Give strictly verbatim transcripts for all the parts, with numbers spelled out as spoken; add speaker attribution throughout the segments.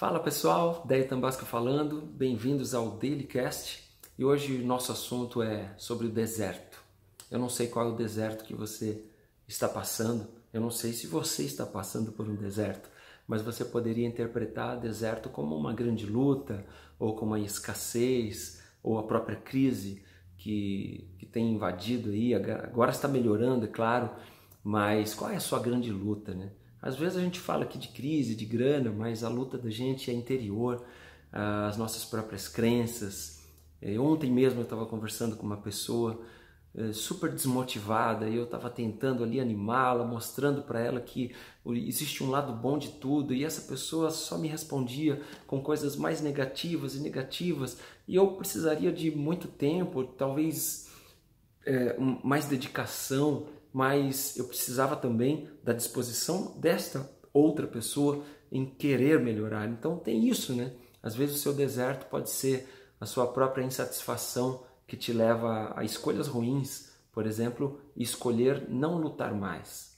Speaker 1: Fala pessoal, Deio Tambasca falando, bem-vindos ao DailyCast e hoje o nosso assunto é sobre o deserto. Eu não sei qual é o deserto que você está passando, eu não sei se você está passando por um deserto, mas você poderia interpretar deserto como uma grande luta, ou como a escassez, ou a própria crise que, que tem invadido aí, agora está melhorando, é claro, mas qual é a sua grande luta, né? Às vezes a gente fala aqui de crise, de grana, mas a luta da gente é interior, as nossas próprias crenças. Ontem mesmo eu estava conversando com uma pessoa super desmotivada e eu estava tentando ali animá-la, mostrando para ela que existe um lado bom de tudo, e essa pessoa só me respondia com coisas mais negativas e negativas, e eu precisaria de muito tempo, talvez é, mais dedicação, mas eu precisava também da disposição desta outra pessoa em querer melhorar. Então tem isso, né? Às vezes o seu deserto pode ser a sua própria insatisfação que te leva a escolhas ruins, por exemplo, escolher não lutar mais.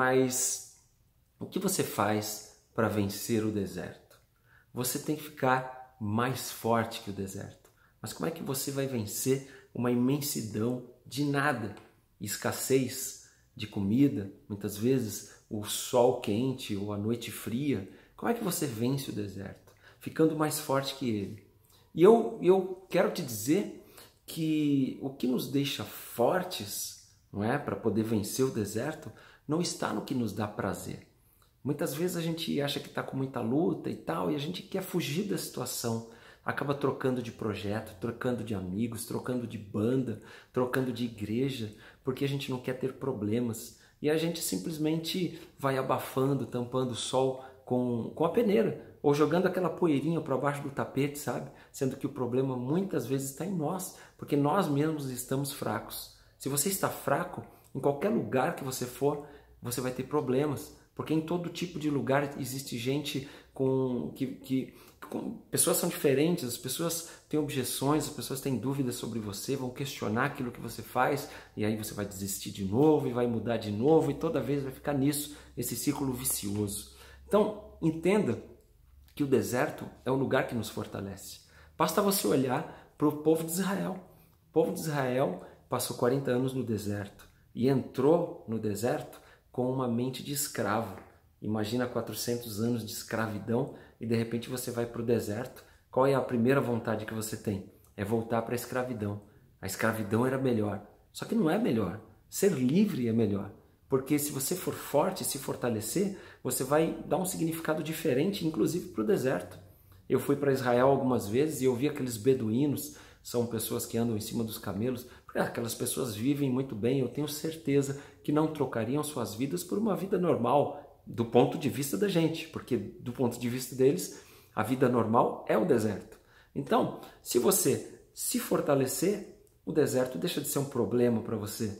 Speaker 1: Mas o que você faz para vencer o deserto? Você tem que ficar mais forte que o deserto. Mas como é que você vai vencer uma imensidão de nada? Escassez de comida, muitas vezes o sol quente ou a noite fria. Como é que você vence o deserto? Ficando mais forte que ele. E eu, eu quero te dizer que o que nos deixa fortes, não é, para poder vencer o deserto, não está no que nos dá prazer. Muitas vezes a gente acha que está com muita luta e tal, e a gente quer fugir da situação. Acaba trocando de projeto, trocando de amigos, trocando de banda, trocando de igreja, porque a gente não quer ter problemas. E a gente simplesmente vai abafando, tampando o sol com, com a peneira, ou jogando aquela poeirinha para baixo do tapete, sabe? Sendo que o problema muitas vezes está em nós, porque nós mesmos estamos fracos. Se você está fraco, em qualquer lugar que você for, você vai ter problemas, porque em todo tipo de lugar existe gente com que... que pessoas são diferentes, as pessoas têm objeções, as pessoas têm dúvidas sobre você, vão questionar aquilo que você faz, e aí você vai desistir de novo e vai mudar de novo, e toda vez vai ficar nisso, esse círculo vicioso. Então, entenda que o deserto é o lugar que nos fortalece. Basta você olhar para o povo de Israel. O povo de Israel passou quarenta anos no deserto e entrou no deserto com uma mente de escravo. Imagina quatrocentos anos de escravidão e de repente você vai para o deserto. Qual é a primeira vontade que você tem? É voltar para a escravidão. A escravidão era melhor. Só que não é melhor. Ser livre é melhor. Porque se você for forte, se fortalecer, você vai dar um significado diferente, inclusive para o deserto. Eu fui para Israel algumas vezes e eu vi aqueles beduínos, são pessoas que andam em cima dos camelos. Aquelas pessoas vivem muito bem, eu tenho certeza que não trocariam suas vidas por uma vida normal, do ponto de vista da gente, porque do ponto de vista deles, a vida normal é o deserto. Então, se você se fortalecer, o deserto deixa de ser um problema para você.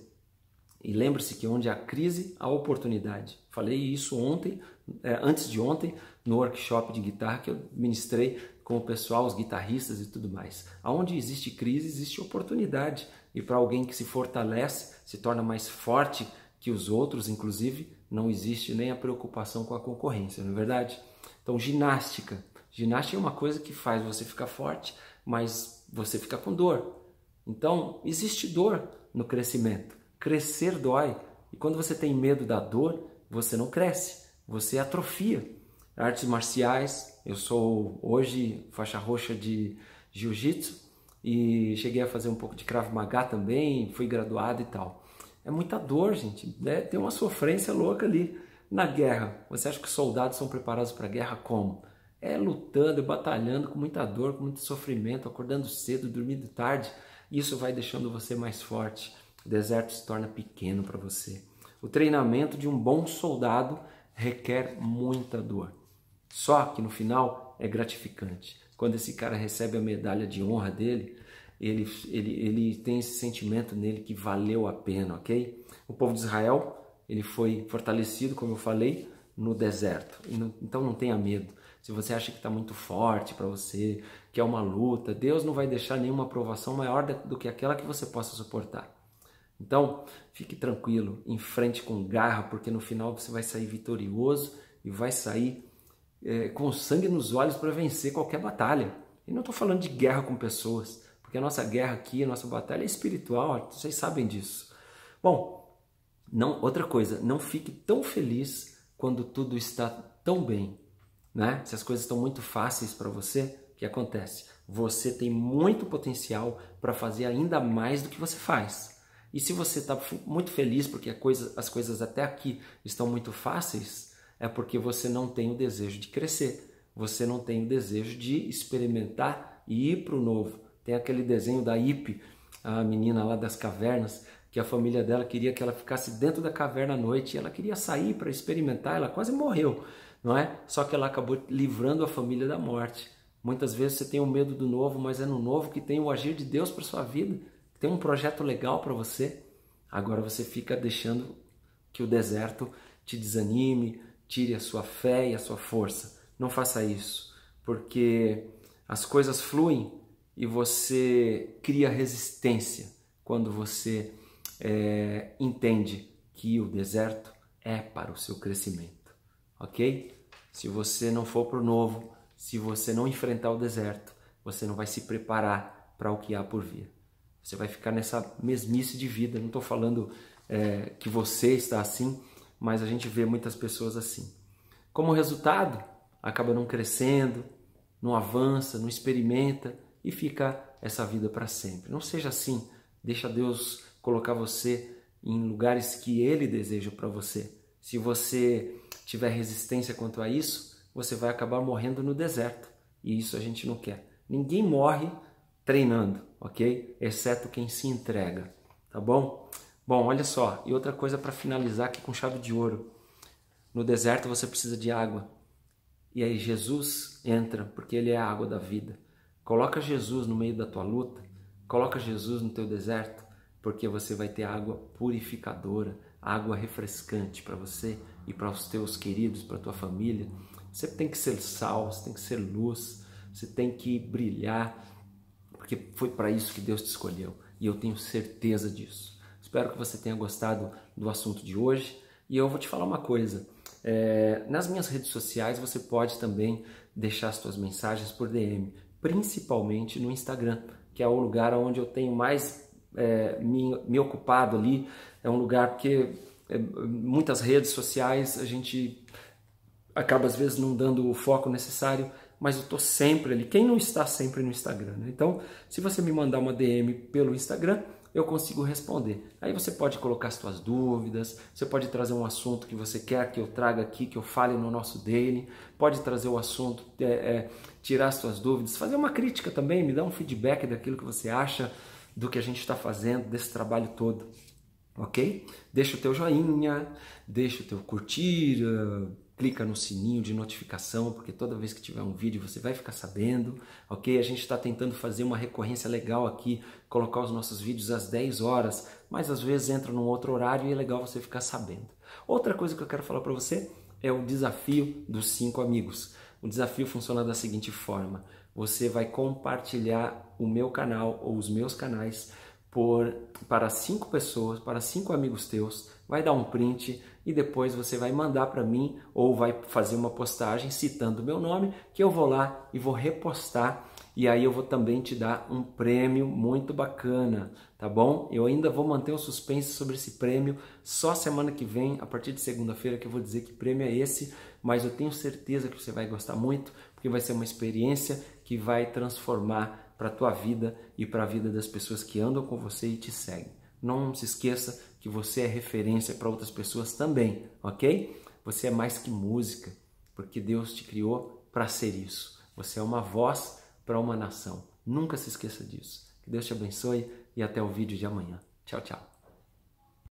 Speaker 1: E lembre-se que onde há crise, há oportunidade. Falei isso ontem, é, antes de ontem, no workshop de guitarra que eu ministrei com o pessoal, os guitarristas e tudo mais. Onde existe crise, existe oportunidade. E para alguém que se fortalece, se torna mais forte que os outros, inclusive, não existe nem a preocupação com a concorrência, não é verdade? Então, ginástica. Ginástica é uma coisa que faz você ficar forte, mas você fica com dor. Então, existe dor no crescimento. Crescer dói. E quando você tem medo da dor, você não cresce, você atrofia. Artes marciais, eu sou hoje faixa roxa de jiu-jitsu e cheguei a fazer um pouco de Krav Maga também, fui graduado e tal. É muita dor, gente, né? Tem uma sofrência louca ali. Na guerra, você acha que os soldados são preparados para a guerra como? É lutando, batalhando com muita dor, com muito sofrimento, acordando cedo, dormindo tarde. Isso vai deixando você mais forte. O deserto se torna pequeno para você. O treinamento de um bom soldado requer muita dor. Só que no final é gratificante. Quando esse cara recebe a medalha de honra dele, ele, ele, ele tem esse sentimento nele que valeu a pena, ok? O povo de Israel, ele foi fortalecido, como eu falei, no deserto. E não, então não tenha medo. Se você acha que está muito forte para você, que é uma luta, Deus não vai deixar nenhuma provação maior do que aquela que você possa suportar. Então, fique tranquilo, enfrente com garra, porque no final você vai sair vitorioso e vai sair é, com sangue nos olhos para vencer qualquer batalha. E não estou falando de guerra com pessoas, porque a nossa guerra aqui, a nossa batalha é espiritual, vocês sabem disso. Bom, não, outra coisa, não fique tão feliz quando tudo está tão bem, né? Se as coisas estão muito fáceis para você, o que acontece? Você tem muito potencial para fazer ainda mais do que você faz. E se você está muito feliz porque a coisa, as coisas até aqui estão muito fáceis, é porque você não tem o desejo de crescer. Você não tem o desejo de experimentar e ir para o novo. Tem aquele desenho da Ipe, a menina lá das cavernas, que a família dela queria que ela ficasse dentro da caverna à noite. E ela queria sair para experimentar, ela quase morreu, não é? Só que ela acabou livrando a família da morte. Muitas vezes você tem o medo do novo, mas é no novo que tem o agir de Deus para sua vida. Tem um projeto legal para você. Agora você fica deixando que o deserto te desanime, tire a sua fé e a sua força. Não faça isso, porque as coisas fluem e você cria resistência quando você é, entende que o deserto é para o seu crescimento, ok? Se você não for para o novo, se você não enfrentar o deserto, você não vai se preparar para o que há por vir. Você vai ficar nessa mesmice de vida. Não estou falando é, que você está assim, mas a gente vê muitas pessoas assim. Como resultado, acaba não crescendo, não avança, não experimenta e fica essa vida para sempre. Não seja assim. Deixa Deus colocar você em lugares que Ele deseja para você. Se você tiver resistência quanto a isso, você vai acabar morrendo no deserto. E isso a gente não quer. Ninguém morre treinando, ok? Exceto quem se entrega, tá bom? Bom, olha só. E outra coisa para finalizar aqui com chave de ouro. No deserto você precisa de água. E aí Jesus entra, porque Ele é a água da vida. Coloca Jesus no meio da tua luta. Coloca Jesus no teu deserto, porque você vai ter água purificadora, água refrescante para você e para os teus queridos, para a tua família. Você tem que ser sal, você tem que ser luz, você tem que brilhar, porque foi para isso que Deus te escolheu. E eu tenho certeza disso. Espero que você tenha gostado do assunto de hoje. E eu vou te falar uma coisa. É, nas minhas redes sociais você pode também deixar as suas mensagens por D M, principalmente no Instagram, que é o lugar onde eu tenho mais é, me, me ocupado ali. É um lugar porque é, muitas redes sociais a gente acaba às vezes não dando o foco necessário, mas eu estou sempre ali. Quem não está sempre no Instagram, né? Então, se você me mandar uma D M pelo Instagram, eu consigo responder. Aí você pode colocar as suas dúvidas, você pode trazer um assunto que você quer que eu traga aqui, que eu fale no nosso daily, pode trazer o assunto, é, é, tirar as suas dúvidas, fazer uma crítica também, me dar um feedback daquilo que você acha do que a gente está fazendo, desse trabalho todo, ok? Deixa o teu joinha, deixa o teu curtir, uh, clica no sininho de notificação, porque toda vez que tiver um vídeo você vai ficar sabendo, ok? A gente está tentando fazer uma recorrência legal aqui, colocar os nossos vídeos às dez horas, mas às vezes entra num outro horário e é legal você ficar sabendo. Outra coisa que eu quero falar para você é o desafio dos cinco amigos. O desafio funciona da seguinte forma: você vai compartilhar o meu canal ou os meus canais por, para cinco pessoas, para cinco amigos teus, vai dar um print e depois você vai mandar para mim ou vai fazer uma postagem citando o meu nome, que eu vou lá e vou repostar, e aí eu vou também te dar um prêmio muito bacana, tá bom? Eu ainda vou manter o suspense sobre esse prêmio, só semana que vem, a partir de segunda-feira, que eu vou dizer que prêmio é esse, mas eu tenho certeza que você vai gostar muito, porque vai ser uma experiência que vai transformar para a tua vida e para a vida das pessoas que andam com você e te seguem. Não se esqueça que você é referência para outras pessoas também, ok? Você é mais que música, porque Deus te criou para ser isso. Você é uma voz para uma nação. Nunca se esqueça disso. Que Deus te abençoe e até o vídeo de amanhã. Tchau, tchau.